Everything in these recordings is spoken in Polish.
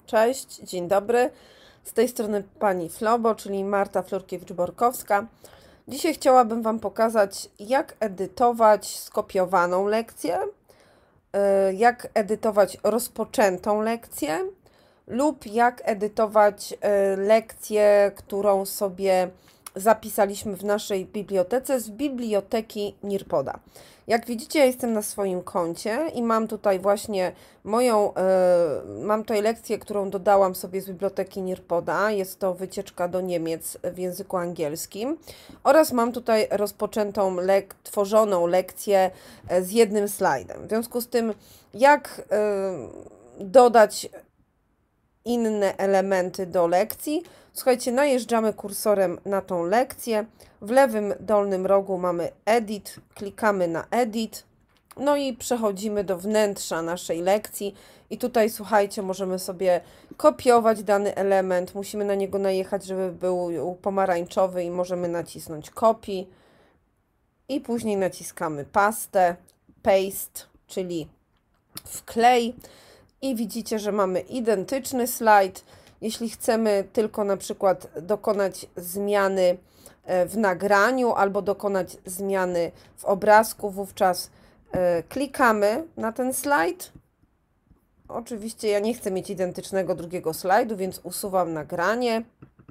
Cześć, dzień dobry. Z tej strony pani Flobo, czyli Marta Florkiewicz-Borkowska. Dzisiaj chciałabym Wam pokazać, jak edytować skopiowaną lekcję, jak edytować rozpoczętą lekcję lub jak edytować lekcję, którą sobie zapisaliśmy w naszej bibliotece z biblioteki Nearpoda. Jak widzicie, ja jestem na swoim koncie i mam tutaj właśnie mam tutaj lekcję, którą dodałam sobie z biblioteki Nearpoda. Jest to wycieczka do Niemiec w języku angielskim. Oraz mam tutaj rozpoczętą, tworzoną lekcję z jednym slajdem. W związku z tym, jak dodać inne elementy do lekcji. Słuchajcie, najeżdżamy kursorem na tą lekcję. W lewym dolnym rogu mamy Edit, klikamy na Edit. No i przechodzimy do wnętrza naszej lekcji. I tutaj, słuchajcie, możemy sobie kopiować dany element. Musimy na niego najechać, żeby był pomarańczowy i możemy nacisnąć Copy. I później naciskamy Paste, Paste, czyli wklej. I widzicie, że mamy identyczny slajd. Jeśli chcemy tylko na przykład dokonać zmiany w nagraniu albo dokonać zmiany w obrazku, wówczas klikamy na ten slajd. Oczywiście ja nie chcę mieć identycznego drugiego slajdu, więc usuwam nagranie.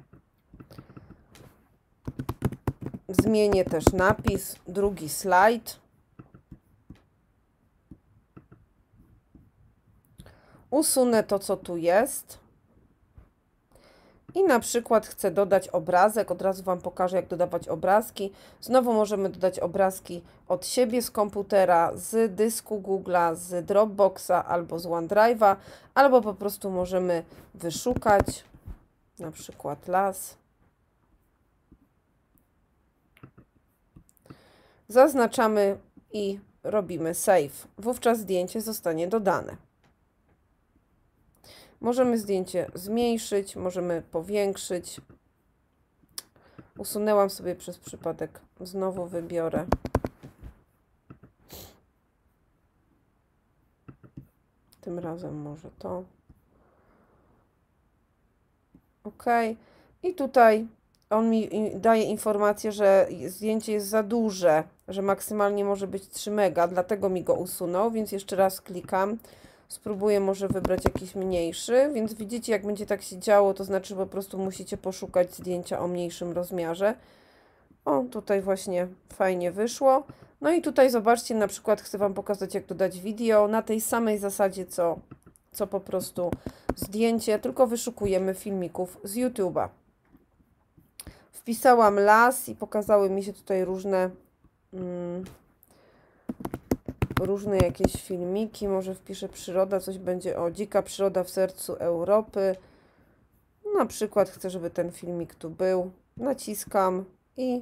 Zmienię też napis, drugi slajd. Usunę to, co tu jest. I na przykład chcę dodać obrazek. Od razu Wam pokażę, jak dodawać obrazki. Znowu możemy dodać obrazki od siebie z komputera, z dysku Google'a, z Dropboxa albo z OneDrive'a, albo po prostu możemy wyszukać na przykład las. Zaznaczamy i robimy save. Wówczas zdjęcie zostanie dodane. Możemy zdjęcie zmniejszyć, możemy powiększyć. Usunęłam sobie przez przypadek. Znowu wybiorę. Tym razem może to. OK. I tutaj on mi daje informację, że zdjęcie jest za duże, że maksymalnie może być 3 mega, dlatego mi go usunął, więc jeszcze raz klikam. Spróbuję może wybrać jakiś mniejszy, więc widzicie, jak będzie tak się działo, to znaczy, że po prostu musicie poszukać zdjęcia o mniejszym rozmiarze. O, tutaj właśnie fajnie wyszło. No i tutaj zobaczcie, na przykład chcę Wam pokazać, jak dodać wideo na tej samej zasadzie, co po prostu zdjęcie, tylko wyszukujemy filmików z YouTube'a. Wpisałam las i pokazały mi się tutaj różne jakieś filmiki, może wpiszę przyroda, coś będzie o dzika przyroda w sercu Europy. Na przykład chcę, żeby ten filmik tu był. Naciskam i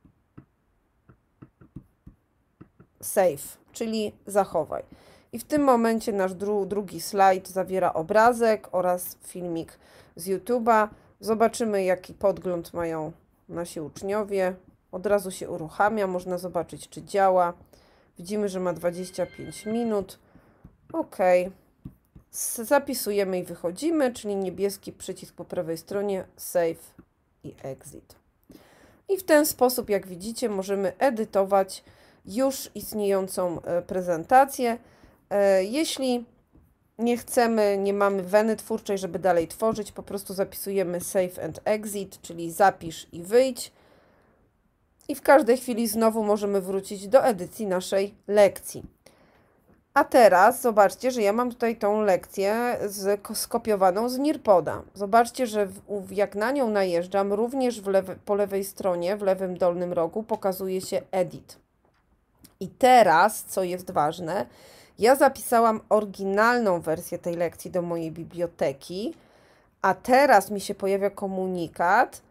save, czyli zachowaj. I w tym momencie nasz drugi slajd zawiera obrazek oraz filmik z YouTube'a. Zobaczymy, jaki podgląd mają nasi uczniowie. Od razu się uruchamia, można zobaczyć, czy działa. Widzimy, że ma 25 minut. OK. Zapisujemy i wychodzimy, czyli niebieski przycisk po prawej stronie Save i Exit. I w ten sposób, jak widzicie, możemy edytować już istniejącą prezentację. Jeśli nie chcemy, nie mamy weny twórczej, żeby dalej tworzyć, po prostu zapisujemy Save and Exit, czyli zapisz i wyjdź. I w każdej chwili znowu możemy wrócić do edycji naszej lekcji. A teraz zobaczcie, że ja mam tutaj tą lekcję skopiowaną z Nearpoda. Zobaczcie, że jak na nią najeżdżam, również po lewej stronie, w lewym dolnym rogu pokazuje się Edit. I teraz, co jest ważne, ja zapisałam oryginalną wersję tej lekcji do mojej biblioteki, a teraz mi się pojawia komunikat,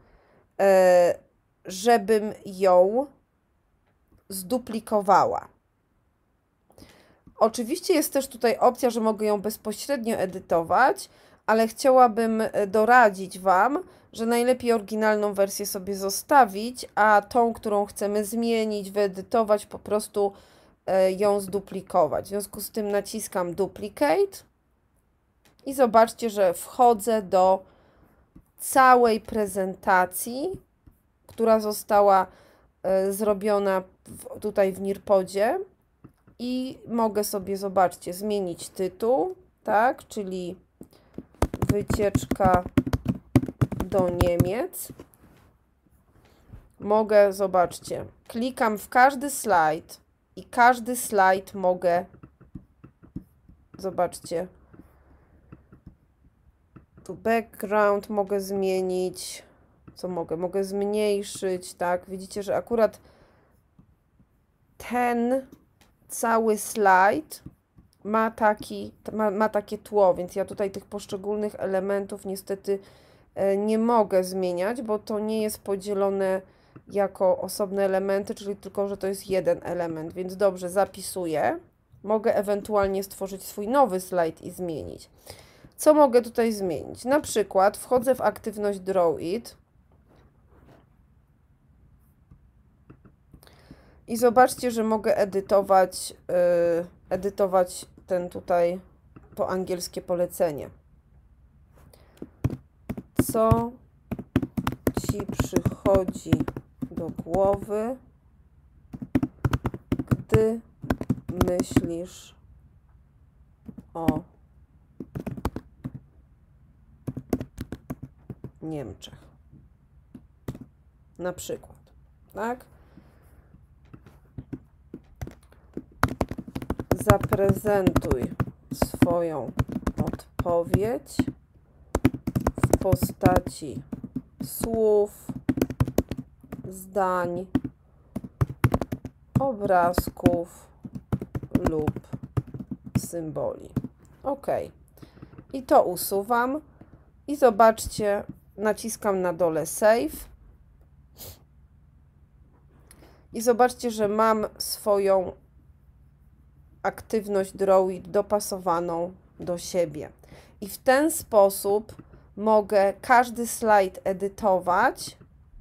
żebym ją zduplikowała. Oczywiście jest też tutaj opcja, że mogę ją bezpośrednio edytować, ale chciałabym doradzić Wam, że najlepiej oryginalną wersję sobie zostawić, a tą, którą chcemy zmienić, wyedytować, po prostu ją zduplikować. W związku z tym naciskam Duplicate I zobaczcie, że wchodzę do całej prezentacji, która została zrobiona tutaj w Nearpodzie i mogę sobie, zobaczcie, zmienić tytuł, tak, czyli wycieczka do Niemiec. Mogę, zobaczcie, klikam w każdy slajd i każdy slajd mogę, zobaczcie, tu background mogę zmienić, co mogę? Mogę zmniejszyć, tak? Widzicie, że akurat ten cały slajd ma takie tło, więc ja tutaj tych poszczególnych elementów niestety nie mogę zmieniać, bo to nie jest podzielone jako osobne elementy, czyli tylko, że to jest jeden element, więc dobrze, zapisuję. Mogę ewentualnie stworzyć swój nowy slajd i zmienić. Co mogę tutaj zmienić? Na przykład wchodzę w aktywność Draw It i zobaczcie, że mogę edytować ten tutaj po angielskie polecenie. Co Ci przychodzi do głowy, gdy myślisz o Niemczech? Na przykład, tak? Zaprezentuj swoją odpowiedź w postaci słów, zdań, obrazków lub symboli. OK. I to usuwam. I zobaczcie, naciskam na dole Save. I zobaczcie, że mam swoją aktywność Draw It dopasowaną do siebie. I w ten sposób mogę każdy slajd edytować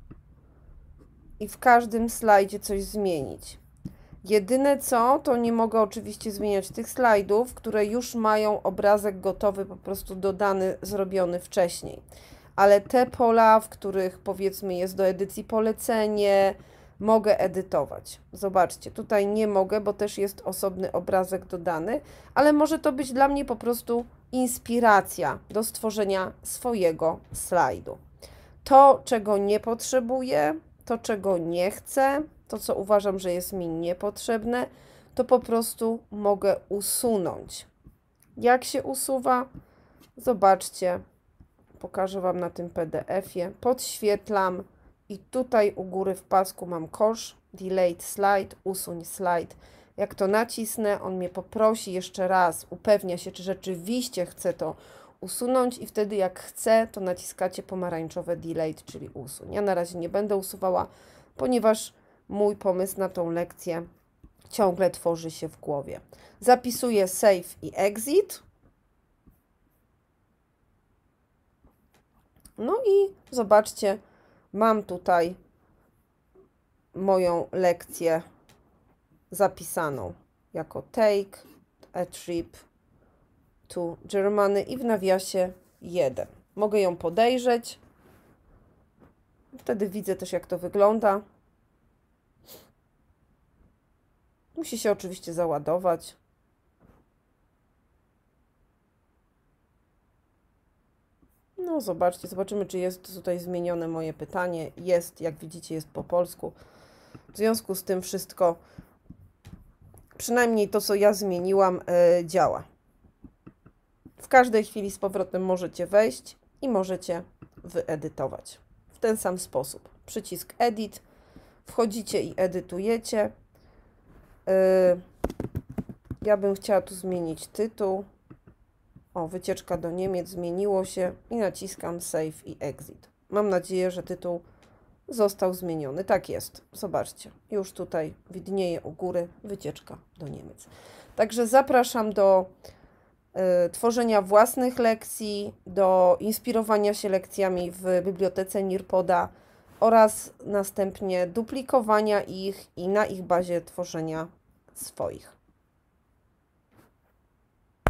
i w każdym slajdzie coś zmienić. Jedyne co, to nie mogę oczywiście zmieniać tych slajdów, które już mają obrazek gotowy, po prostu dodany, zrobiony wcześniej. Ale te pola, w których powiedzmy jest do edycji polecenie, mogę edytować. Zobaczcie, tutaj nie mogę, bo też jest osobny obrazek dodany, ale może to być dla mnie po prostu inspiracja do stworzenia swojego slajdu. To, czego nie potrzebuję, to, czego nie chcę, to, co uważam, że jest mi niepotrzebne, to po prostu mogę usunąć. Jak się usuwa? Zobaczcie, pokażę Wam na tym PDF-ie. Podświetlam i tutaj u góry w pasku mam kosz, Delete Slide, usuń slajd. Jak to nacisnę, on mnie poprosi jeszcze raz, upewnia się, czy rzeczywiście chcę to usunąć i wtedy jak chcę, to naciskacie pomarańczowe Delete, czyli usuń. Ja na razie nie będę usuwała, ponieważ mój pomysł na tą lekcję ciągle tworzy się w głowie. Zapisuję Save i Exit. No i zobaczcie, mam tutaj moją lekcję zapisaną jako Take a Trip to Germany i w nawiasie 1. Mogę ją podejrzeć. Wtedy widzę też, jak to wygląda. Musi się oczywiście załadować. No zobaczcie, zobaczymy, czy jest tutaj zmienione moje pytanie. Jest, jak widzicie, jest po polsku. W związku z tym wszystko, przynajmniej to, co ja zmieniłam, działa. W każdej chwili z powrotem możecie wejść i możecie wyedytować. W ten sam sposób. Przycisk Edit, wchodzicie i edytujecie. Ja bym chciała tu zmienić tytuł. O, wycieczka do Niemiec, zmieniło się i naciskam Save i Exit. Mam nadzieję, że tytuł został zmieniony. Tak jest. Zobaczcie, już tutaj widnieje u góry wycieczka do Niemiec. Także zapraszam do tworzenia własnych lekcji, do inspirowania się lekcjami w bibliotece Nearpoda oraz następnie duplikowania ich i na ich bazie tworzenia swoich.